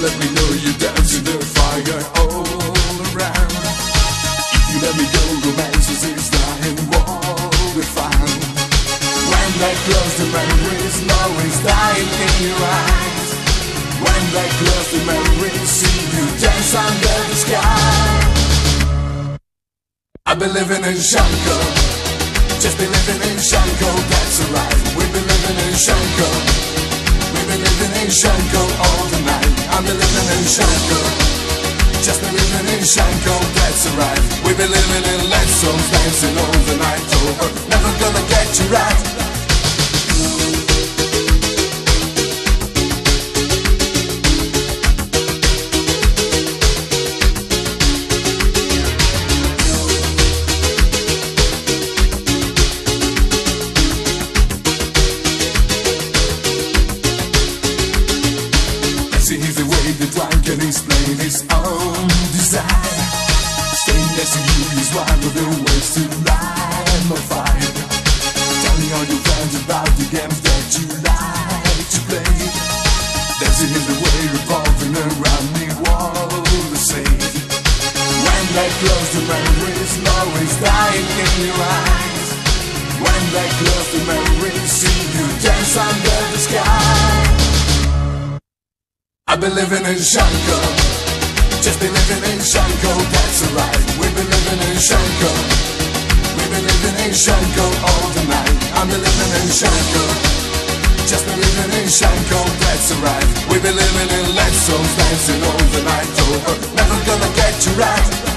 let me know you dance in the fire all around. If you let me go, romance is lying all we found. When they close, the memories always dying in your eyes. When they close, the memories see you dance under the sky. I've been living in Shankle, just been living in Shankle, that's alright. We've been living in Shankle, we've been living in Shankle all the night. I've been living in Shankle, just been living in Shankle, that's alright. We've been living in let's songs, dancing all the night over. Never gonna get you right. He's the way the one can explain his own desire. Staying next to you is one of the ways to light my fire. Telling all your friends about the games that you like to play. Dancing is the way revolving around me all the same. When they close, the memories always dying in your eyes. When they close, the memories see you dance under the sky. I've been living in Shankle, just been living in Shankle, that's alright. We've been living in Shankle, we've been living in Shankle all the night. I've been living in Shankle, just been living in Shankle, that's alright. We've been living in let's songs, dancing all the night over. Never gonna get you right.